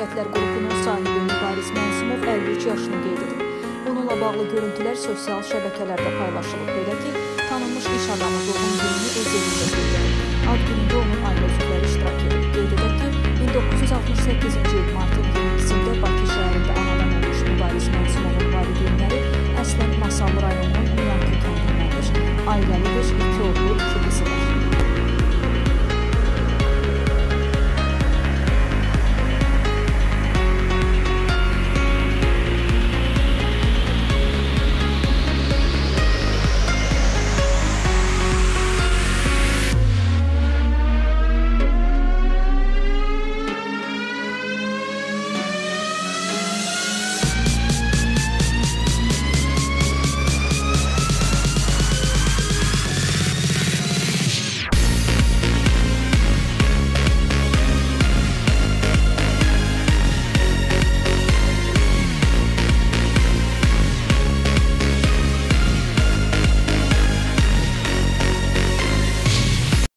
Şirkətlər qrupunun sahibi Mübariz Mənsimov 53 yaşını qeyd edib. Bununla bağlı görüntülər sosial şəbəkələrdə paylaşılıb. Belə ki, tanınmış iş adamı doğum gününü öz evində qeyd edib. Ad günündə onun ailə üzvləri iştirak edib. Qeyd edək ki, 1968-ci il